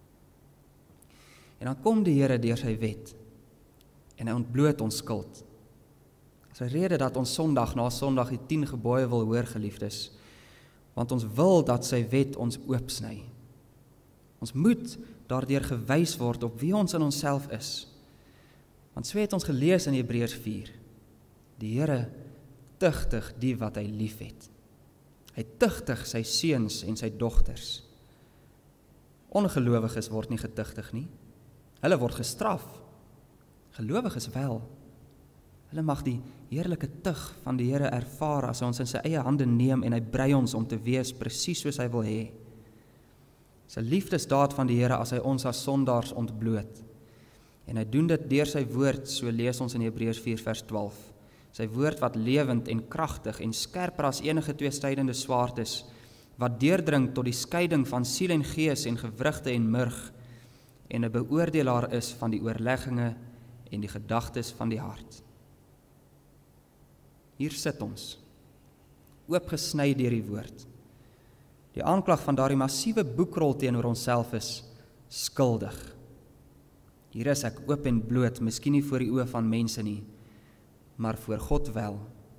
En dan kom die Here deur sy wet, en hy ontbloot ons skuld. Dis 'n rede dat ons Sondag na Sondag die tien gebooie wil hoor, geliefdes, want ons wil dat sy wet ons oopsny. Ons moet daardeur gewys word op wie ons in onsself is. Want so het ons gelees in Hebreërs vier. Die Here tugtig die wat hy liefhet. Hy tugtig sy seuns en sy dogters. Ongelowiges word nie getugtig nie. Hulle word gestraf. Gelowiges wel. Hulle mag die heerlike tug van die Here ervaar as hy ons in sy eie hande neem en hy brei ons om te wees presies soos hy wil hê. Sy liefdesdaad van die Here as hy ons as sondaars ontbloot. En hy doen dit deur sy woord, so lees ons in Hebreërs vier vers twaalf. Sy woord wat lewend en kragtig en skerper as enige tweesnydende swaard is, wat deurdring tot die skeiding van siel en gees en gewrigte en murg, en 'n beoordelaar is van die oorlegginge en die gedagtes van die hart. Hier sit ons, oopgesny deur die woord. Die aanklag van daardie massiewe boekrol teenoor onsself is skuldig. Hier is ek oop en bloot, miskien nie voor die oë van mense nie, maar voor God wel.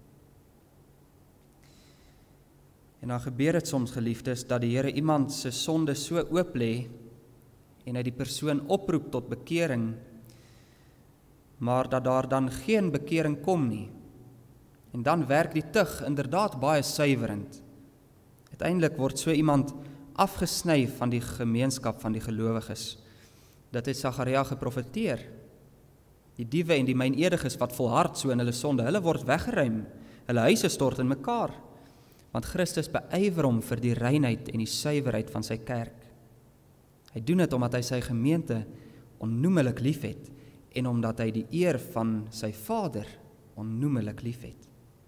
En dan gebeur dit soms, geliefdes, dat die Here iemand se sonde so oop lê en hy die persoon oproep tot bekering, maar dat daar dan geen bekering kom nie. En dan werk die tug inderdaad baie suiwerend. Uiteindelik word so iemand afgesny van die gemeenskap van die gelowiges. Dit het Sagaria geprofeteer. Die diewe en die meinediges wat volhard so in hulle sonde, hulle word weggeruim, hulle huise stort in mekaar, want Christus beywer hom vir die reinheid en die suiwerheid van sy kerk. Hy doen dit omdat hy sy gemeente onnoemlik liefhet en omdat hy die eer van sy Vader onnoemlik liefhet.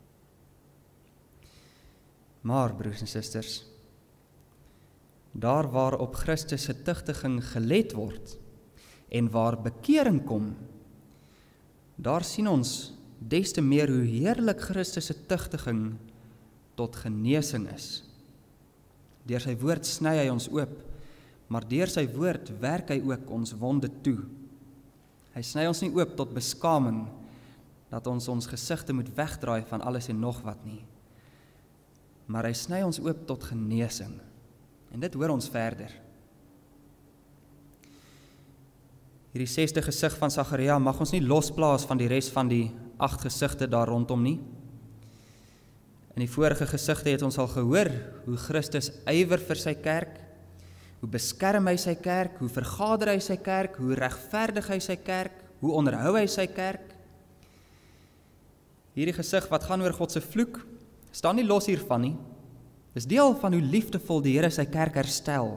Maar, broers en susters, daar waar op Christus se tugtiging gelet word en waar bekering kom, daar sien ons des te meer hoe heerlik Christus se tugtiging tot genesing is. Deur sy woord sny hy ons oop, maar deur sy woord werk hy ook ons wonde toe. Hy sny ons nie oop tot beskaming, dat ons ons gesigte moet wegdraai van alles en nog wat nie. Maar hy sny ons oop tot genesing. En dit hoor ons verder. Hierdie sesde gesig van Sagaria mag ons nie losplaas van die res van die agt gesigte daar rondom nie. In die vorige gesigte het ons al gehoor hoe Christus ywer vir sy kerk, hoe beskerm hy sy kerk, hoe vergader hy sy kerk, hoe regverdig hy sy kerk, hoe onderhou hy sy kerk. Hierdie gesig wat gaan oor God se vloek, staan nie los hiervan nie. Dis deel van hoe liefdevol die Here sy kerk herstel.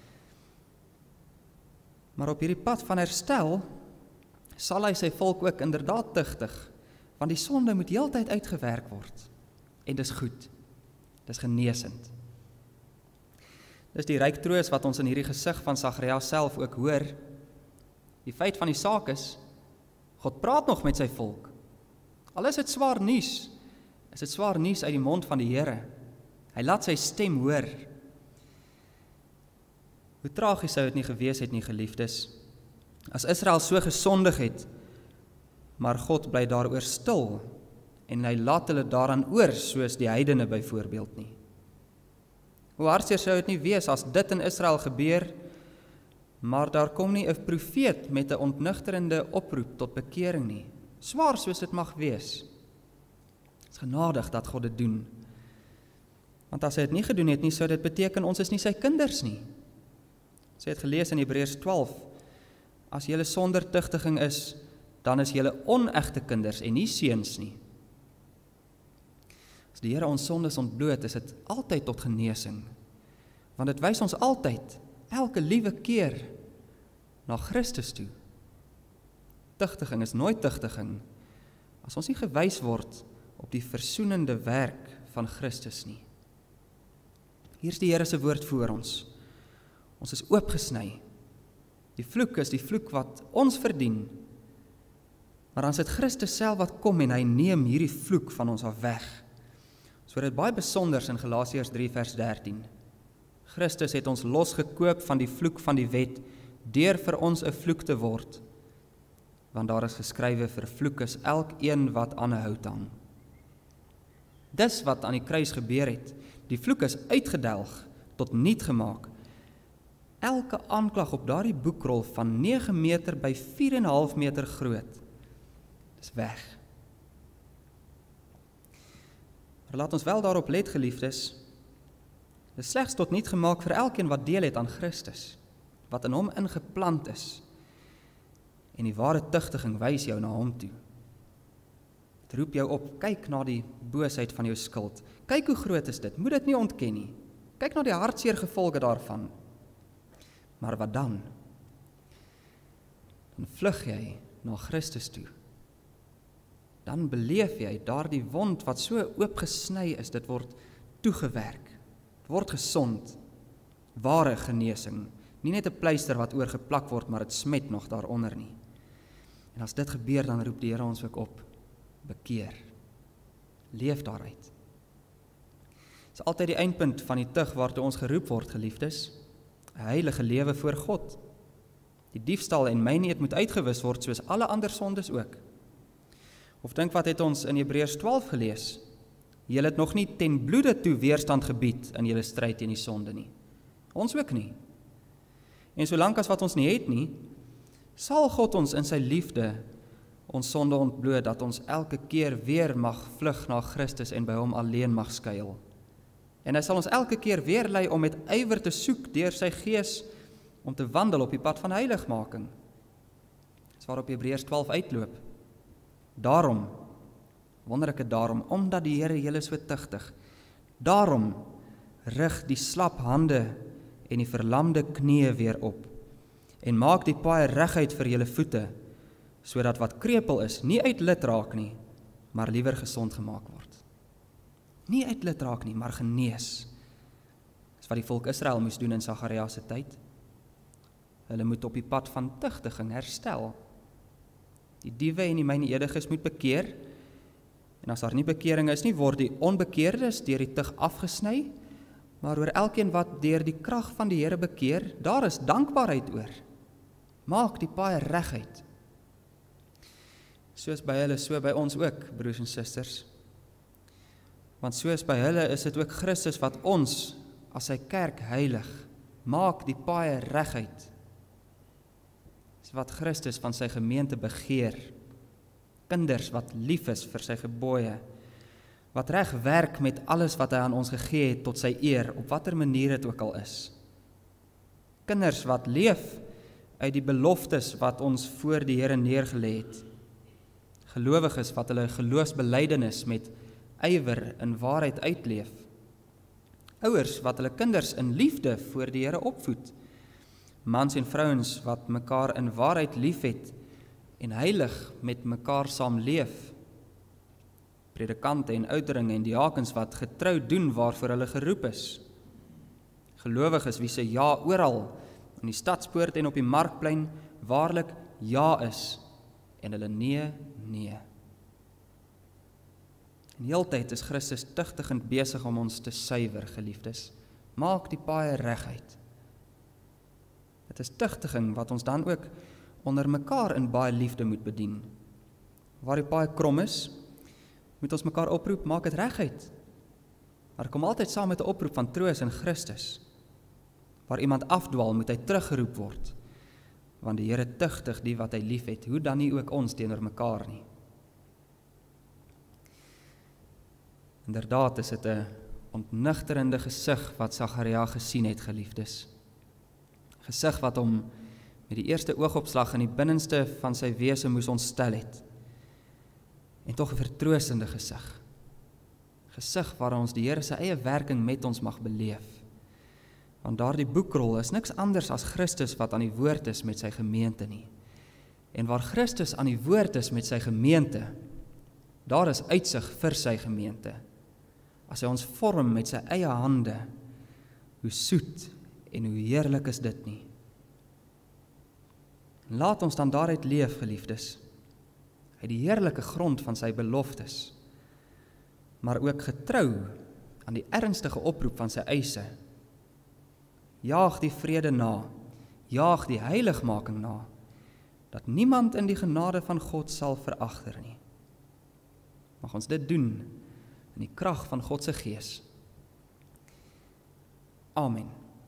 Maar op hierdie pad van herstel sal hy sy volk ook inderdaad tugtig, want die sonde moet heeltyd uitgewerk word. En dis goed. Dis genesend. Dis die ryk troos wat ons in hierdie gesig van Sagaria self ook hoor. Die feit van die saak is, God praat nog met sy volk. Al is dit swaar nuus, is dit swaar nuus uit die mond van die Here. Hy laat sy stem hoor. Hoe tragies sou dit nie gewees het nie, geliefdes, as Israel so gesondig het, maar God bly daaroor stil, en hy laat hulle daaraan oor, soos die heidene byvoorbeeld nie. Hoe hartseer sou dit nie wees as dit in Israel gebeur, maar daar kom nie 'n profeet met 'n ontnugterende oproep tot bekering nie. Swaar soos dit mag wees. Het is genadig dat God dit doen. Want as hy dit nie gedoen het nie, sou dit beteken ons is nie sy kinders nie. Sy het gelees in Hebreërs twaalf, as julle sonder tugtiging is, dan is julle onegte kinders en nie seuns nie. As die Here ons sondes ontbloot, is dit altyd tot genesing. Want dit wys ons altyd, elke liewe keer, na Christus toe. Tugtiging is nooit tugtiging, as ons nie gewys word op die versoenende werk van Christus nie. Hier is die Here se woord voor ons. Ons is oopgesny. Die vloek is die vloek wat ons verdien, maar dan is dit Christus self wat kom en hy neem hierdie vloek van ons af weg. So dit baie besonders in Galasiërs drie vers dertien. Christus het ons losgekoop van die vloek van die wet, deur vir ons 'n vloek te word, want daar is geskrywe, vervloek is elkeen wat aan 'n hout hang. Dis wat aan die kruis gebeur het. Die vloek is uitgedelg, tot niet gemaak. Elke aanklag op daardie boekrol van nege meter by vier en 'n half meter groot, is weg. Maar laat ons wel daarop let, geliefdes, dis slegs tot niet gemaak vir elkeen wat deel het aan Christus, wat in hom ingeplant is. En die ware tugtiging wys jou na hom toe. Dit roep jou op, kyk na die boosheid van jou skuld. Kyk hoe groot is dit, moet dit nie ontken nie. Kyk na die hartseer gevolge daarvan. Maar wat dan? Dan vlug jy na Christus toe. Dan beleef jy daardie wond wat so oopgesny is, dit word toegewerk. Dit word gesond. Ware genesing. Nie net 'n pleister wat oorgeplak word, maar dit smet nog daaronder nie. En as dit gebeur, dan roep die Here ons ook op, bekeer. Leef daaruit. Dit is altyd die eindpunt van die tug waartoe ons geroep word, geliefdes. 'n Heilige lewe voor God. Die diefstal en myneet moet uitgewis word, soos alle ander sondes ook. Of dink wat het ons in Hebreërs twaalf gelees? Julle het nog nie ten bloede toe weerstand gebied in julle stryd teen die sonde nie. Ons ook nie. En solank as wat ons nie het nie, sal God ons in sy liefde ons sonde ontbloot, dat ons elke keer weer mag vlug na Christus en by hom alleen mag skuil. En hy sal ons elke keer weer lei om met ywer te soek deur sy gees om te wandel op die pad van heiligmaking. Dis waarop Hebreërs twaalf uitloop. Daarom, wonderlike daarom, omdat die Here julle so tugtig, daarom rig die slap hande en die verlamde knieë weer op, en maak die paai reguit vir julle voete, sodat wat krepeel is, nie uit lid raak nie, maar liewer gesond gemaak word. Nie uit lid raak nie, maar genees. Dis wat die volk Israel moes doen in Sagaria se tyd. Hulle moet op die pad van tugtiging herstel. Die diewe en die myneediges moet bekeer, en as daar nie bekering is nie, word die onbekeerdes deur die tug afgesny, maar oor elkeen wat deur die krag van die Here bekeer, daar is dankbaarheid oor. Maak die paai reguit. Soos by hulle, so by ons ook, broers en susters. Want soos by hulle is dit ook Christus wat ons, as sy kerk heilig, maak die paai reguit. Dis wat Christus van sy gemeente begeer. Kinders wat lief is vir sy gebooie, wat reg werk met alles wat hy aan ons gegee het tot sy eer, op watter manier dit ook al is. Kinders wat leef uit die beloftes wat ons voor die Here neergelê het. Gelowiges wat hulle geloofsbelydenis met ywer in waarheid uitleef. Ouers wat hulle kinders in liefde voor die Here opvoed. Mans en vrouens wat mekaar in waarheid liefhet en heilig met mekaar saam leef. Predikante en ouderinge en diakens wat getrou doen waarvoor hulle geroep is. Gelowiges wie se ja oral in die stadspoort en op die markplein waarlik ja is en hulle nee, nee. En heeltyd is Christus tugtigend besig om ons te suiwer, geliefdes. Maak die paai reguit. Dit is tugtiging wat ons dan ook onder mekaar in baie liefde moet bedien. Waar die paai krom is, moet ons mekaar oproep, maak dit reguit. Maar kom altyd saam met 'n oproep van troos in Christus. Waar iemand afdwaal, moet hy teruggeroep word. Want die Here tugtig die wat hy lief het, hoe dan nie ook ons teenoor mekaar nie. Inderdaad is dit 'n ontnigterende gesig wat Sagaria gesien het, geliefdes. Gesig wat hom met die eerste oogopslag in die binnenste van sy wese moes ontstel het. En tog 'n vertroostende gesig. gesig waar ons die Here se eie werking met ons mag beleef. Want daardie boekrol is niks anders as Christus wat aan die woord is met sy gemeente nie. En waar Christus aan die woord is met sy gemeente, daar is uitsig vir sy gemeente. As hy ons vorm met sy eie hande, hoe soet en hoe heerlik is dit nie. Laat ons dan daaruit leef, geliefdes, uit die heerlike grond van sy beloftes, maar ook getrou aan die ernstige oproep van sy eise. Jaag die vrede na, jaag die heiligmaking na, dat niemand in die genade van God sal veragter nie. Mag ons dit doen in die krag van God se Gees. Amen.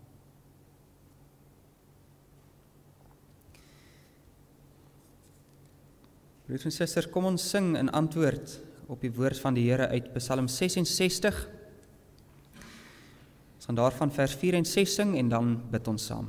Broers en susters, kom ons sing in antwoord op die woord van die Here uit Psalm sesensestig. Ons gaan daarvan vers vier en ses sing en dan bid ons saam.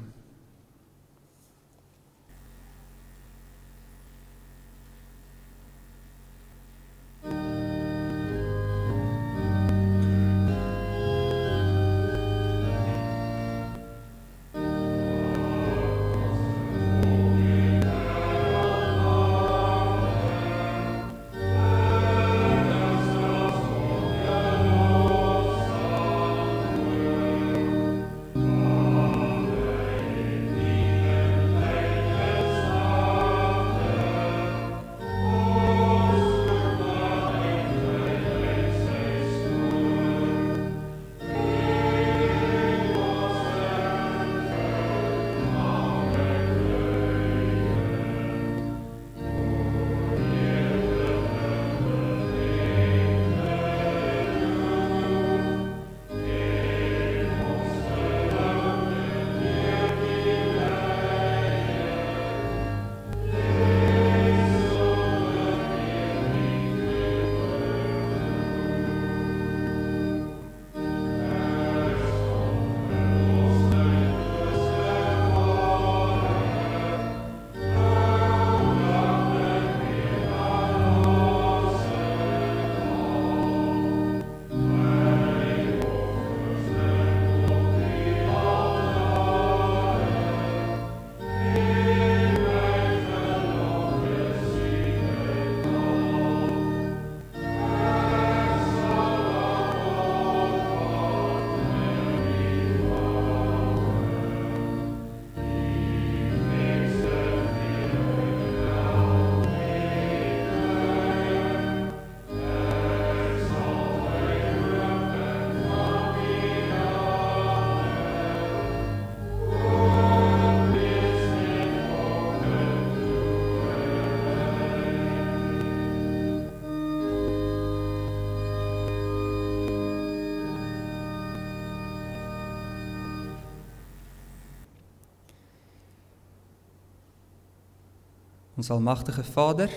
Ons almagtige Vader,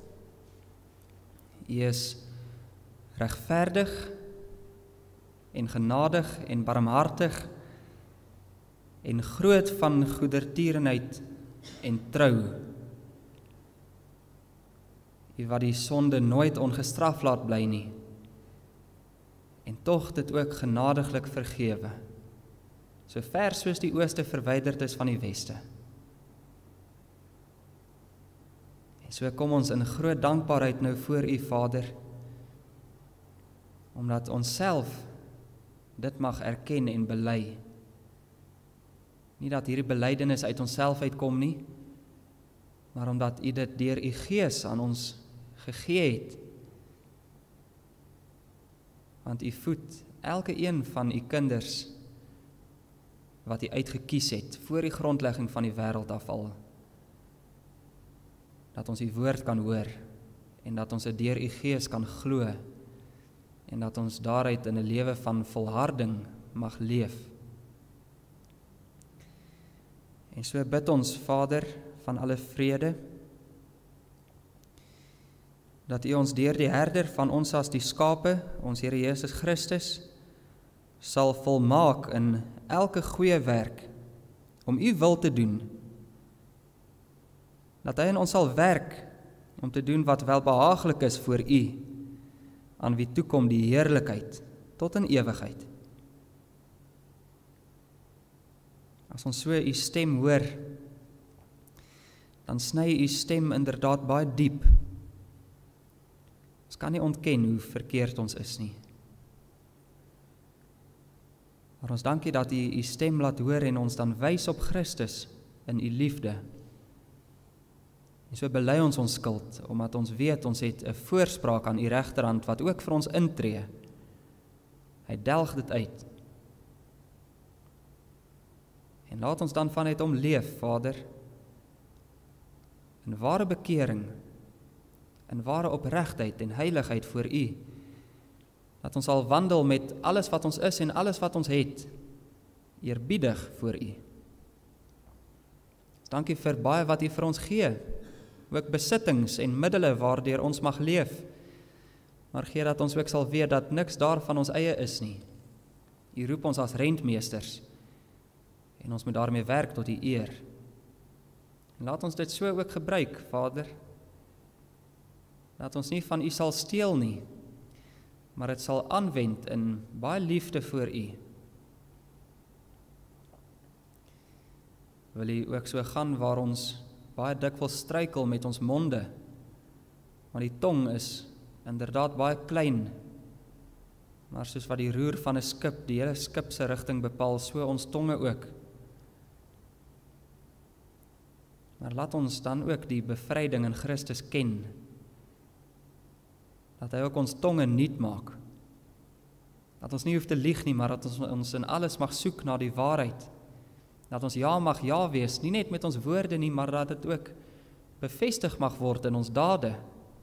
U is regverdig en genadig en barmhartig en groot van goedertierenheid en trou. U wat die sonde nooit ongestraf laat bly nie, en tog dit ook genadiglik vergewe, so ver soos die ooste verwyderd is van die weste. En so kom ons in groot dankbaarheid nou voor U, Vader, omdat ons self dit mag erken en bely. Nie dat hierdie belydenis uit onsself uitkom nie, maar omdat U dit deur U Gees aan ons gegee het. Want U voed elke een van U kinders wat U uitgekies het voor die grondlegging van die wêreld af al. Dat ons U woord kan hoor en dat ons dit deur U Gees kan glo en dat ons daaruit in 'n lewe van volharding mag leef. En so bid ons, Vader van alle vrede, dat U ons deur die herder van ons as die skape, ons Here Jesus Christus, sal volmaak in elke goeie werk om U wil te doen. Dat hy in ons sal werk om te doen wat welbehaaglik is voor U, aan wie toekom die heerlikheid tot in ewigheid. As ons so u stem hoor, dan sny u stem inderdaad baie diep. Ons kan nie ontken hoe verkeerd ons is nie. Maar ons dankie dat u u stem laat hoor en ons dan wys op Christus in u liefde. En so bely ons ons skuld, omdat ons weet ons het 'n voorspraak aan u regterhand wat ook vir ons intree. Hy delg dit uit. En laat ons dan vanuit hom leef, Vader, in ware bekering, in ware opregtheid en heiligheid voor u, dat ons sal wandel met alles wat ons is en alles wat ons het, eerbiedig voor u. Dankie vir baie wat u vir ons gee, ook besittings en middele waardeur ons mag leef, maar gee dat ons ook sal weet dat niks daarvan ons eie is nie. U roep ons as rentmeesters, en ons moet daarmee werk tot u eer. En laat ons dit so ook gebruik, Vader, dat ons nie van u sal steel nie, maar dit sal aanwend in baie liefde vir u. Wil u ook so gaan waar ons baie dikwels struikel met ons monde, want die tong is inderdaad baie klein, maar soos wat die roer van 'n skip die hele skip se rigting bepaal, so ons tonge ook. Maar laat ons dan ook die bevryding in Christus ken, dat hy ook ons tonge nuut maak, dat ons nie hoef te lieg nie, maar dat ons ons in alles mag soek na die waarheid, dat ons ja mag ja wees, nie net met ons woorde nie, maar dat dit ook bevestig mag word in ons dade.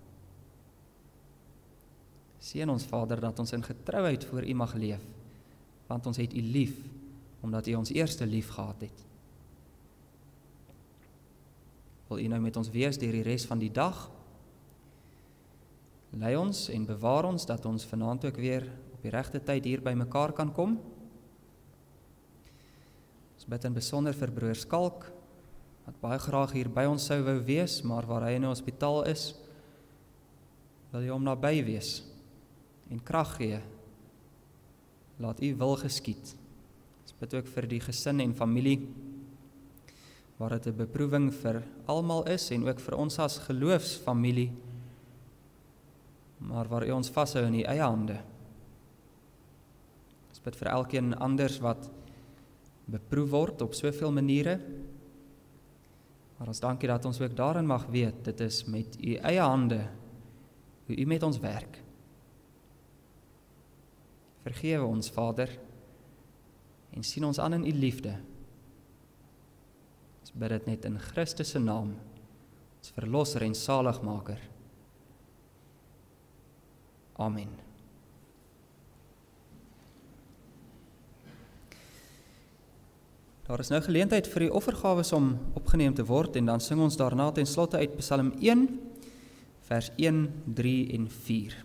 Seën ons, Vader, dat ons in getrouheid voor u mag leef, want ons het u lief, omdat u ons eerste lief gehad het. Wil u nou met ons wees deur die res van die dag? Lei ons en bewaar ons, dat ons vanaand ook weer op die regte tyd hier by mekaar kan kom. Ons bid in besonder vir broer Skalk, wat baie graag hier by ons sou wou wees, maar waar hy in 'n hospitaal is, wil jy hom naby wees en krag gee. Laat u wil geskied. Ons bid ook vir die gesin en familie, waar dit 'n beproewing vir almal is en ook vir ons as geloofsfamilie, maar waar u ons vashou in u eie hande. Ons bid vir elkeen anders wat beproef word op soveel maniere, maar ons dankie dat ons ook daarin mag weet, dit is met u eie hande, hoe u met ons werk. Vergewe ons, Vader, en sien ons aan in u liefde. Ons bid dit net in Christus se naam, ons verlosser en saligmaker. Amen. Daar is nou geleentheid vir die offergawes om opgeneem te word, en dan sing ons daarna ten slotte uit Psalm een, vers een, drie en vier.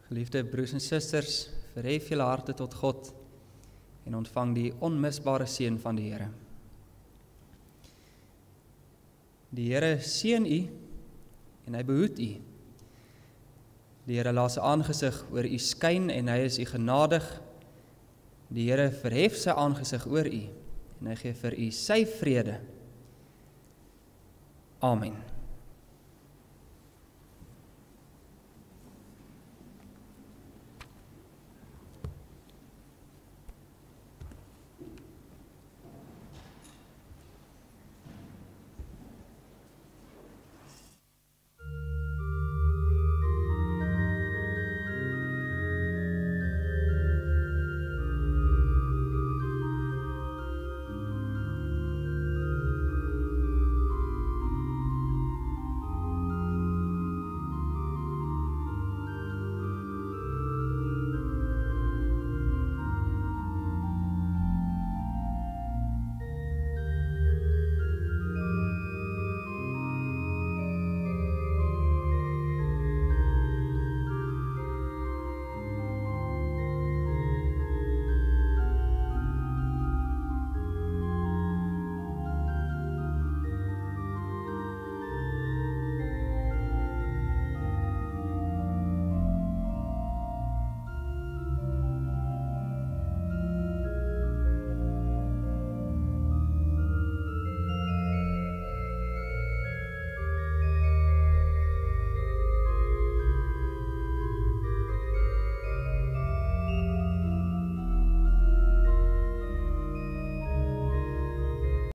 Geliefde broers en susters, verhef julle harte tot God en ontvang die onmisbare seën van die Here. Die Here seën u en hy behoed u. Die Here laat sy aangesig oor u skyn en hy is u genadig. Die Here verhef sy aangesig oor u en hy gee vir u sy vrede. Amen.